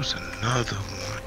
was another one.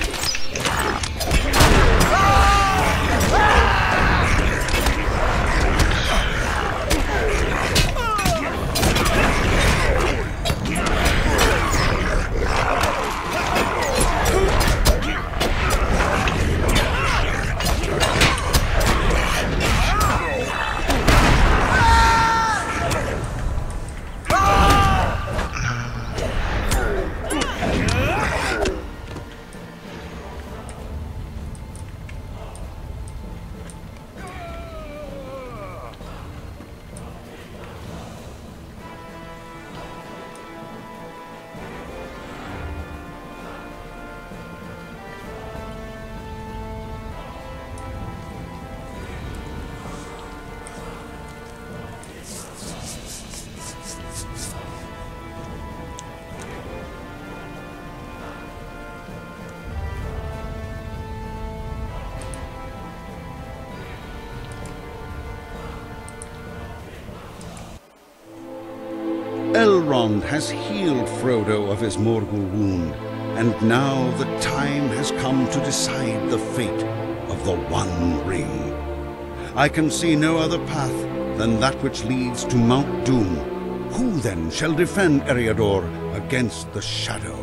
Elrond has healed Frodo of his Morgul wound, and now the time has come to decide the fate of the One Ring. I can see no other path than that which leads to Mount Doom. Who then shall defend Eriador against the Shadow?